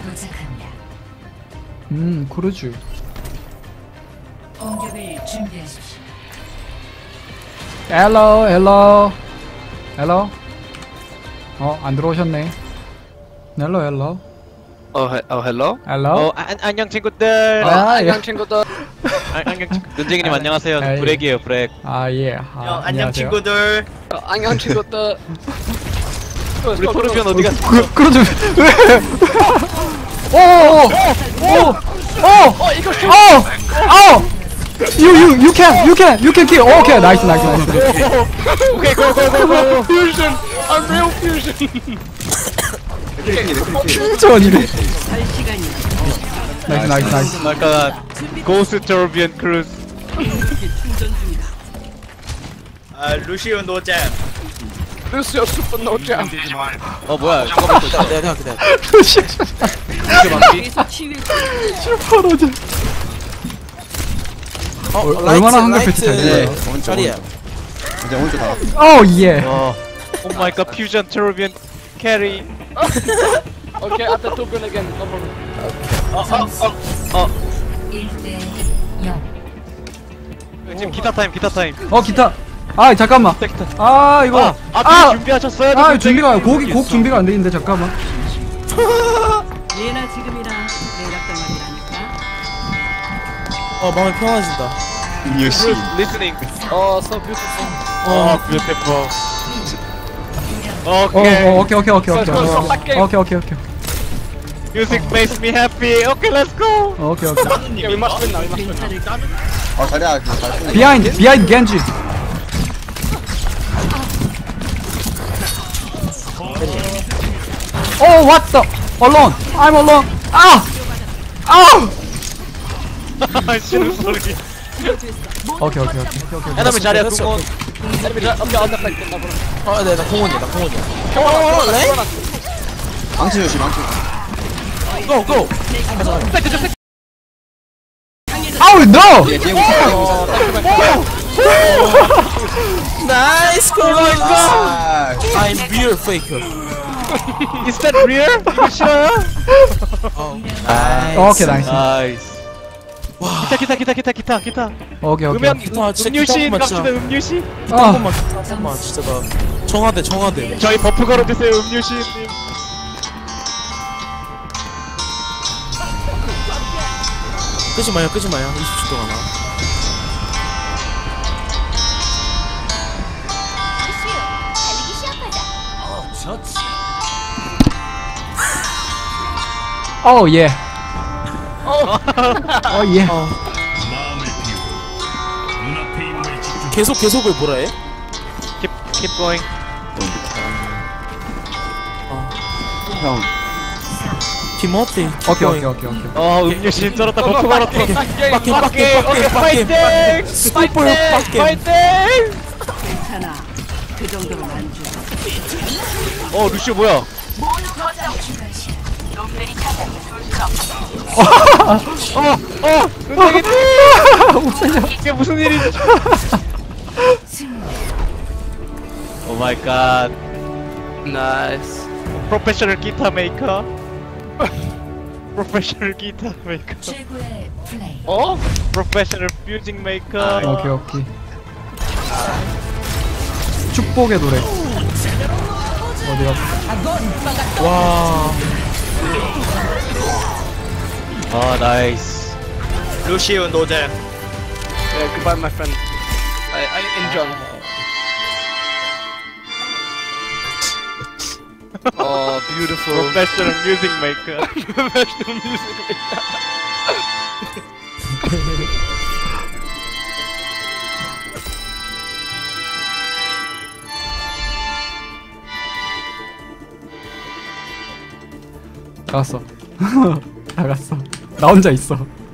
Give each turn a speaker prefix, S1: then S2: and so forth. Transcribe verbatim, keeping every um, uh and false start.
S1: 도착합니다.
S2: 음, 그러지.
S1: 공격을 준비하십시오.
S2: 헬로, 헬로. 헬로. 어, 안 들어오셨네. 헬로, 헬로.
S3: 어, 해, 어, 헬로?
S2: 헬로.
S3: 어, 안, 안녕 친구들.
S2: 아, 예.
S4: 안녕 친구들.
S3: 아, 안녕 친구. 눈쟁이님 안녕하세요.
S2: 아, 예.
S3: 브렉이에요, 브렉.
S2: 아, 예. 아,
S4: 어, 안녕
S2: 안녕하세요.
S4: 친구들. 어, 안녕 친구들.
S3: 우리 토르비온 어디 갔어?
S2: 그, 그러지. 왜? 오, 오, 오, 오,
S4: 어 이거 슈.
S2: 오, 오. You, you, you can, you can, you can kill. 오케이, 나이스, 나이스, 나이스.
S3: 오케이, 고고고고.
S4: 퓨전. Unreal fusion.
S2: 퓨전이래. 나이스, 나이스, 나이스.
S3: 약간 고스 토르비온 크루즈.
S4: 아 루시오 노잼. 루시오 슈퍼 노잼.
S3: 어, 뭐야? 잠깐만, 내가 내가 내가.
S2: 루시.
S3: 이게 맞지?
S2: 슈퍼로즈.
S5: 어,
S2: 얼마나 한글 패치 잘
S5: 네,
S2: 됐나요?
S5: 자리야.
S6: 이제 오른쪽 다
S2: 오, 예.
S3: 어. 오 마이 갓, 퓨전 토르비온 캐리.
S4: 오케이 after two gun again. No problem.
S3: 어,
S1: 일 대 영.
S3: 지금 기타 타임, 기타 타임.
S2: 어, 기타. 아, 잠깐만.
S3: 기타.
S2: 아, 이거.
S3: 아, 아,
S2: 아,
S3: 준비하셨어요?
S2: 아,
S3: 눈쟁이?
S2: 준비가 곡이 곡 준비가 안 돼 있는데 잠깐만.
S7: 예나 지금이라 내락당하리라니까.
S5: 어, 마음이 편해진다.
S6: 역시
S3: 리스닝.
S4: 어 so beautiful.
S3: 어, 뷰티풀.
S2: 어,
S3: 오케이.
S2: 어, 오케이, 오케이, 오케이, 오케이.
S4: 저, 저, 저, 빡게.
S2: 오케이, 오케이, 오케이.
S3: Music makes me happy. Okay, let's go.
S2: 어, 오케이, 오케이.
S4: Yeah, we must win now. We must win now.
S6: 아 자리야 그거 잘 쓰네.
S2: Behind, behind Genji. Oh, what the? Alone. I'm alone. 아! 아!
S3: 싫은 소리.
S2: 오케이, 오케이, 오케이, 오케이, 오케이.
S3: 에너미 자리야 궁원.
S4: Enemy drive. Okay, on the flank. No problem.
S5: 어, 네, 나 공원이야, 나 공원이야.
S4: Come on, come on, come on.
S6: 망치 조심 망치.
S5: 고, 고!
S2: Oh no!
S6: 뒤에 뒤에 웃어.
S5: 나이스 고!
S6: 아,
S5: I'm real faker.
S3: Is that real? 이거 싫어요?
S5: 어,
S2: 오케이, 나이스.
S3: 나이스. 기타 기타 기타 기타 기타 기타.
S2: 오케이, 오케이.
S3: 음향
S5: 기타 진짜
S3: 음유시
S5: 기타
S3: 갑시다
S5: 맞자.
S3: 음유시.
S5: 한
S2: 아,
S5: 번만, 한 번만, 진짜 나. 정화대, 정화대.
S3: 저희 버프 걸어주세요 음유시님.
S5: 끄지 마요, 끄지 마요. 이십 초 동안.
S2: 오, 예. 오, 예.
S5: 어. 계속, 계속을 뭐라 해?
S3: Keep keep going.
S6: 형
S5: 팀워크.
S2: 오케이, 오케이, 오케이, 오케이.
S3: 어 음유시 쩔었다 버프 걸었다.
S5: 빡게, 빡게, 빡게,
S3: 오케이
S5: 빡게,
S3: 파이팅!
S5: 빡게.
S3: 파이팅!
S5: 빡게.
S3: 파이팅!
S7: 괜찮아. 그 정도는 안 줘.
S3: 어 루시오 뭐야? 어어 눈쟁이님! 이게 무슨 일이지? 오 마이 갓.
S4: Nice.
S3: 프로페셔널 기타 메이커. 프로페셔널 기타 메이커.
S1: 최고의 플레이.
S3: 어? 프로페셔널 뮤직 메이커.
S2: 오케이, 오케이. 축복의 노래. 어디 갔어?
S5: 와.
S3: 아 나이스.
S4: 루시오 노잼. Yeah, goodbye, my friend. I I enjoy. Oh, beautiful.
S3: 프로페셔널 뮤직 메이커.
S4: Professional music maker.
S2: 나갔어. 나갔어. 나 혼자 있어.